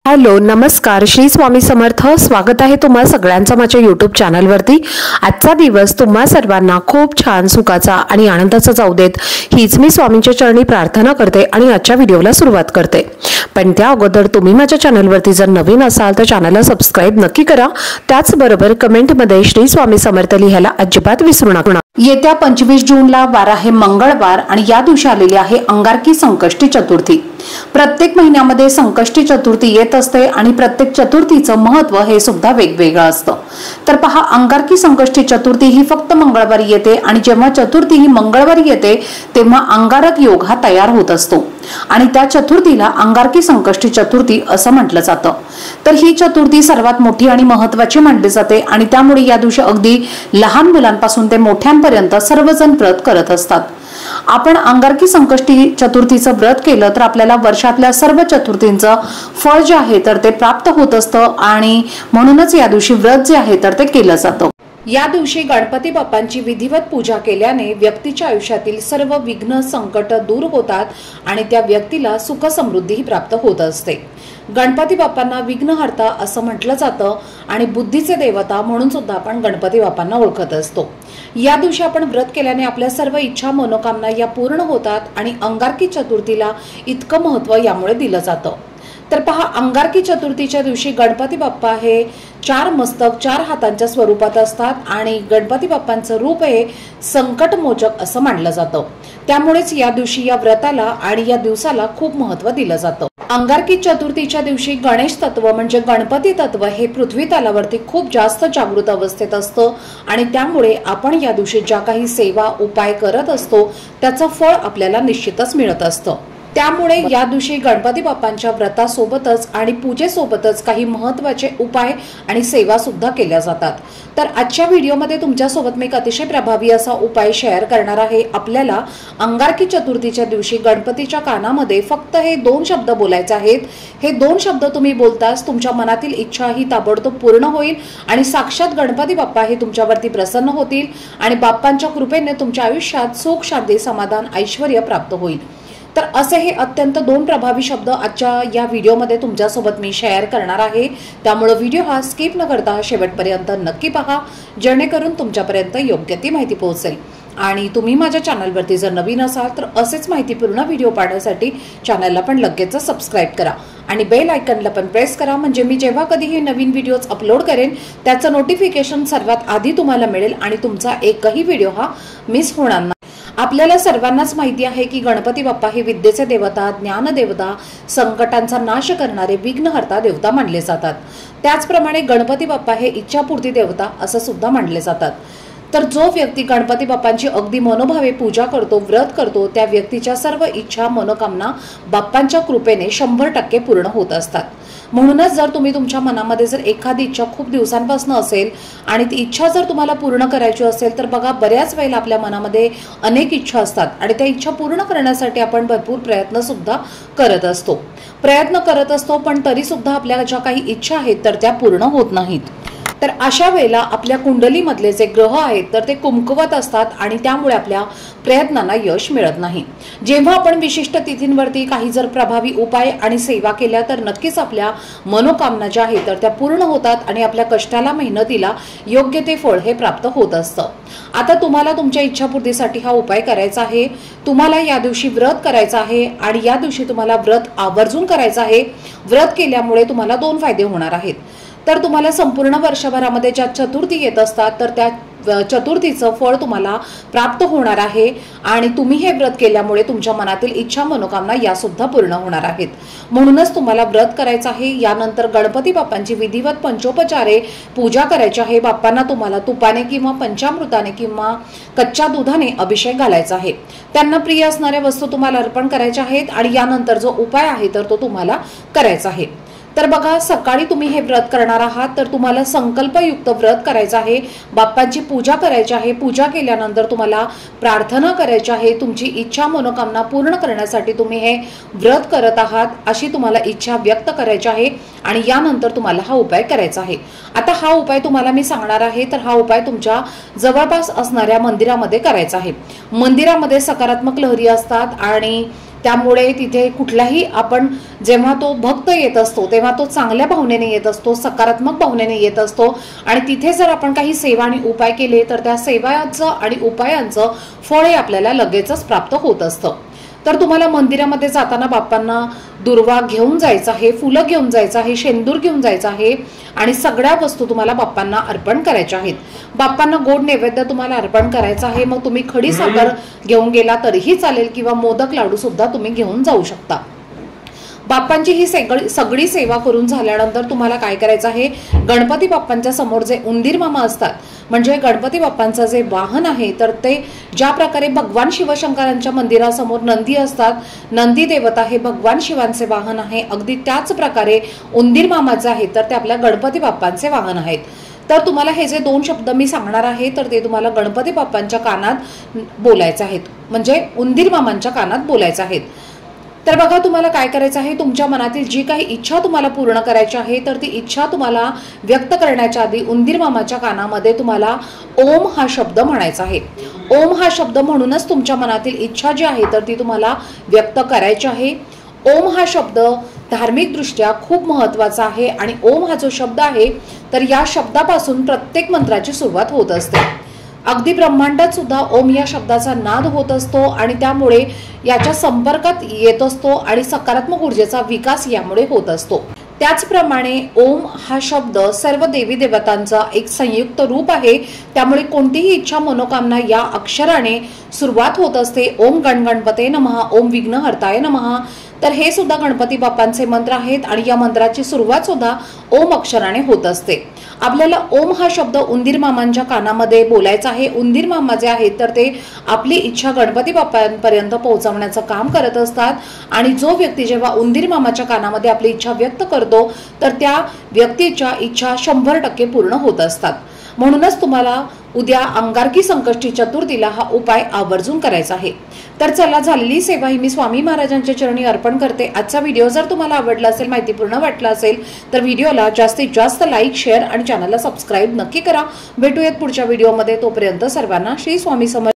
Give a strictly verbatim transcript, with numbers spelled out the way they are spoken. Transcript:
Hello नमस्कार, श्री स्वामी समर्थ। स्वागत आहे तुम्हा सगळ्यांचं माझ्या यूट्यूब चॅनलवरती। आजचा दिवस तुम्हा सर्वांना खूप छान सुखाचा आणि आनंदाचा जाऊ देत हीच मी स्वामींच्या चरणी प्रार्थना करते आणि आजच्या व्हिडिओला सुरुवात करते। पण त्या अगोदर तुम्ही माझ्या चॅनलवरती जर नवीन असाल तर चॅनलला सबस्क्राइब नक्की करा। त्याचबरोबर कमेंटमध्ये श्री स्वामी समर्थ लिहायला अजिबात विसरू नका। येत्या पंचवीस जूनला वार आहे मंगळवार आणि या दिवशी आलेली आहे अंगारकी संकष्टी चतुर्थी। प्रत्येक महिन्यामध्ये संकष्टी चतुर्थी येत असते आणि प्रत्येक चतुर्थीचं महत्त्व हे सुद्धा वेगवेगळं असतं। तर पहा, अंगारकी संकष्टी चतुर्थी ही फक्त मंगळवारी येते आणि जेव्हा चतुर्थी ही मंगळवारी येते तेव्हा अंगारक योग हा तयार होत असतो आणि त्या चतुर्थीला अंगारकी संकष्टी चतुर्थी असं म्हटलं जातं। तर ही चतुर्थी सर्वात मोठी आणि महत्त्वाची मानली जाते आणि त्यामुळे या दिवशी अगदी लहान मुलांपासून ते मोठ्यांपर्यंत सर्वजण व्रत करत असतात। आपण अंगारकी संकष्टी चतुर्थीचं व्रत केलं तर आपल्याला वर्षातल्या सर्व चतुर्थींचं फळ जे आहे तर ते प्राप्त होत असतं आणि म्हणूनच या दिवशी व्रत जे आहे तर ते केलं जातं। या दिवशी गणपती बाप्पांची विधिवत पूजा केल्याने व्यक्तीच्या आयुष्यातील सर्व विघ्न संकट दूर होतात आणि त्या व्यक्तीला सुख समृद्धी प्राप्त होत असते। गणपती बाप्पांना विघ्नहर्ता असं म्हटलं जातं आणि बुद्धीचे देवता म्हणून सुद्धा आपण गणपती बाप्पांना ओळखत असतो। या दिवशी आपण व्रत केल्याने आपल्या सर्व इच्छा मनोकामना या पूर्ण होतात आणि अंगारकी चतुर्थीला इतकं महत्त्व यामुळे दिलं जातं। तर पहा, अंगारकी चतुर्थीच्या दिवशी गणपती बाप्पा हे चार मस्तक चार हातांच्या स्वरूपात असतात आणि गणपती बाप्पांचं रूप हे संकटमोचक असं मानलं जातं। त्यामुळेच या दिवशी या व्रताला आणि या दिवसाला खूप महत्त्व दिलं जातं। अंगारकी चतुर्थीच्या दिवशी गणेश तत्व म्हणजे गणपती तत्व हे पृथ्वी तलावरती खूप जास्त जागृत अवस्थेत असतं आणि त्यामुळे आपण या दिवशी ज्या काही सेवा उपाय करत असतो त्याचं फळ आपल्याला निश्चितच मिळत असतं। त्यामुळे या दिवशी गणपती बाप्पांच्या व्रतासोबतच आणि पूजेसोबतच काही महत्त्वाचे उपाय आणि सेवा सुद्धा केल्या जातात। तर आजच्या व्हिडिओमध्ये तुमच्यासोबत मी एक अतिशय प्रभावी असा उपाय शेअर करणार आहे। आपल्याला अंगारकी चतुर्थीच्या दिवशी गणपतीच्या कानामध्ये फक्त हे दोन शब्द बोलायचे आहेत। हे दोन शब्द तुम्ही बोलताच तुमच्या मनातील इच्छा ही ताबडतोब पूर्ण होईल आणि साक्षात गणपती बाप्पा हे तुमच्यावरती प्रसन्न होतील आणि बाप्पांच्या कृपेने तुमच्या आयुष्यात सुख शांती समाधान ऐश्वर्य प्राप्त होईल। तर असे हे अत्यंत दोन प्रभावी शब्द आजच्या या व्हिडिओमध्ये तुमच्यासोबत मी शेअर करणार आहे। त्यामुळे व्हिडिओ हा स्किप न करता शेवटपर्यंत नक्की पहा, जेणेकरून तुमच्यापर्यंत योग्य ती माहिती पोहोचेल। आणि तुम्ही माझ्या चॅनलवरती जर नवीन असाल तर असेच माहितीपूर्ण व्हिडिओ पाहण्यासाठी चॅनलला पण लगेच सबस्क्राइब करा आणि बेल आयकॉनला पण प्रेस करा, म्हणजे मी जेव्हा कधीही नवीन व्हिडिओज अपलोड करेन त्याचं नोटिफिकेशन सर्वात आधी तुम्हाला मिळेल आणि तुमचा एकही व्हिडिओ हा मिस होणार नाही। आपल्याला सर्वांनाच माहिती आहे की गणपती बाप्पा हे विद्येचे देवता, ज्ञान देवता, संकटांचा नाश करणारे विघ्नहर्ता देवता मानले जातात। त्याचप्रमाणे गणपती बाप्पा हे इच्छापूर्ती देवता असं सुद्धा मानले जातात। तर जो व्यक्ती गणपती बाप्पांची अगदी मनोभावे पूजा करतो, व्रत करतो, त्या व्यक्तीच्या सर्व इच्छा मनोकामना बाप्पांच्या कृपेने शंभर टक्के पूर्ण होत असतात। म्हणूनच जर तुम्ही तुमच्या मनामध्ये जर एखादी इच्छा खूप दिवसांपासून असेल आणि ती इच्छा जर तुम्हाला पूर्ण करायची असेल तर बघा, बऱ्याच वेळेला आपल्या मनामध्ये अनेक इच्छा असतात आणि त्या इच्छा पूर्ण करण्यासाठी आपण भरपूर प्रयत्न सुद्धा करत असतो प्रयत्न करत असतो पण तरी सुद्धा आपल्या ज्या काही इच्छा आहेत तर त्या पूर्ण होत नाहीत। तर अशा वेळेला आपल्या कुंडलीमधले जे ग्रह आहेत तर ते कुमकुवत असतात आणि त्यामुळे आपल्या प्रयत्नांना यश मिळत नाही। जेव्हा आपण विशिष्ट तिथींवरती काही जर प्रभावी उपाय आणि सेवा केल्या तर नक्कीच आपल्या मनोकामना ज्या आहेत तर त्या पूर्ण होतात आणि आपल्या कष्टाला मेहनतीला योग्य ते फळ हे प्राप्त होत असतं। आता तुम्हाला तुमच्या इच्छापूर्तीसाठी हा उपाय करायचा आहे। तुम्हाला या दिवशी व्रत करायचं आहे आणि या दिवशी तुम्हाला व्रत आवर्जून करायचं आहे। व्रत केल्यामुळे तुम्हाला दोन फायदे होणार आहेत। तर तुम्हाला संपूर्ण वर्षभरामध्ये ज्या चतुर्थी येत असतात तर त्या चतुर्थीचं फळ तुम्हाला प्राप्त होणार आहे आणि तुम्ही हे व्रत केल्यामुळे तुमच्या मनातील इच्छा मनोकामना या सुद्धा पूर्ण होणार आहेत। म्हणूनच तुम्हाला व्रत करायचं आहे। यानंतर गणपती बाप्पांची विधिवत पंचोपचारे पूजा करायची आहे। बाप्पांना तुम्हाला तुपाने किंवा पंचामृताने किंवा कच्च्या दुधाने अभिषेक घालायचा आहे। त्यांना प्रिय असणाऱ्या वस्तू तुम्हाला अर्पण करायच्या आहेत आणि यानंतर जो उपाय आहे तर तो तुम्हाला करायचा आहे। तर बघा, सकाळी तुम्ही हे व्रत करणार आहात तर तुम्हाला संकल्पयुक्त व्रत करायचं आहे। बाप्पांची पूजा करायची आहे। पूजा केल्यानंतर तुम्हाला प्रार्थना करायची आहे। तुमची इच्छा मनोकामना पूर्ण करण्यासाठी तुम्ही हे व्रत करत आहात अशी तुम्हाला इच्छा व्यक्त करायची आहे आणि यानंतर तुम्हाला हा उपाय करायचा आहे। आता हा उपाय तुम्हाला मी सांगणार आहे तर हा उपाय तुमच्या जवळपास असणाऱ्या मंदिरामध्ये करायचा आहे। मंदिरामध्ये सकारात्मक लहरी असतात आणि त्यामुळे तिथे कुठलाही आपण जेव्हा तो भक्त युक्त येत असतो तेव्हा तो चांगल्या भावनेने येत असतो, सकारात्मक भावनेने येत असतो आणि तिथे जर आपण काही सेवा आणि उपाय केले तर त्या सेवांचं आणि उपायांचं फळ हे आपल्याला लगेचच प्राप्त होत असतं। तर तुम्हाला मंदिरामध्ये जाताना बाप्पांना दुर्वा घेऊन जायचा आहे, फुलं घेऊन जायचं आहे, शेंदूर घेऊन जायचं आहे आणि सगळ्या वस्तू तुम्हाला बाप्पांना अर्पण करायच्या आहेत। बाप्पांना गोड नैवेद्य तुम्हाला अर्पण करायचा आहे, मग तुम्ही खडी साखर घेऊन गेला तरीही चालेल किंवा मोदक लाडू सुद्धा तुम्ही घेऊन जाऊ शकता। बाप्पांची ही सगळी सगळी सेवा करून झाल्यानंतर तुम्हाला काय करायचं आहे, गणपती बाप्पांच्या समोर जे उंदीर मामा असतात म्हणजे गणपती बाप्पांचं जे वाहन आहे तर ते ज्या प्रकारे भगवान शिवशंकरांच्या मंदिरासमोर नंदी असतात, नंदी देवता हे भगवान शिवांचे वाहन आहे, अगदी त्याच प्रकारे उंदीर मामाचे आहे तर ते आपल्या गणपती बाप्पांचे वाहन आहेत। तर तुम्हाला हे जे दोन शब्द मी सांगणार आहे तर ते तुम्हाला गणपती बाप्पांच्या कानात बोलायचे आहेत, म्हणजे उंदीर मामांच्या कानात बोलायचे आहेत। तर बघा तुम्हाला काय करायचं आहे, तुमच्या मनातील जी काही इच्छा तुम्हाला पूर्ण करायची आहे तर ती इच्छा तुम्हाला व्यक्त करण्याच्या आधी उंदीर मामाच्या कानामध्ये तुम्हाला ओम हा शब्द म्हणायचा आहे। ओम हा शब्द म्हणूनच तुमच्या मनातील इच्छा जी आहे तर ती तुम्हाला व्यक्त करायची आहे। ओम हा शब्द धार्मिक दृष्ट्या खूप महत्त्वाचा आहे आणि ओम हा जो शब्द आहे तर या शब्दापासून प्रत्येक मंत्राची सुरुवात होत असते। अगदी ब्रह्मांडात सुद्धा ओम या शब्दाचा नाद होत असतो आणि त्यामुळे याच्या संपर्कात येत असतो आणि सकारात्मक ऊर्जेचा विकास यामुळे होत असतो। त्याचप्रमाणे ओम हा शब्द सर्व देवी देवतांचा एक संयुक्त रूप आहे, त्यामुळे कोणतीही इच्छा मनोकामना या अक्षराने सुरुवात होत असते। ओम गणगणपते नमः, ओम विघ्नहर्ताय नमः। तर हे सुद्धा गणपती बाप्पांचे मंत्र आहेत आणि या मंत्राची सुरुवात सुद्धा ओम अक्षराने होत असते। आपल्याला ओम हा शब्द उंदीर मामांच्या कानामध्ये बोलायचा आहे। उंदीर मामा जे आहेत तर ते आपली इच्छा गणपती बाप्पांपर्यंत पोहोचवण्याचं काम करत असतात आणि जो व्यक्ती जेव्हा उंदीर मामाच्या कानामध्ये आपली इच्छा व्यक्त करतो तर त्या व्यक्तीच्या इच्छा शंभर टक्के पूर्ण होत असतात। म्हणूनच तुम्हाला उद्या अंगारकी संकष्टी चतुर्थीला हा उपाय आवर्जून करायचा आहे। तर चला, झालेली सेवा ही मी स्वामी महाराजांच्या चरणी अर्पण करते। आजचा व्हिडिओ जर तुम्हाला आवडला असेल, माहितीपूर्ण वाटला असेल तर व्हिडिओला जास्तीत जास्त लाईक, शेअर आणि चॅनलला सबस्क्राईब नक्की करा। भेटूयात पुढच्या व्हिडिओमध्ये, तोपर्यंत सर्वांना श्री स्वामी समर्थ।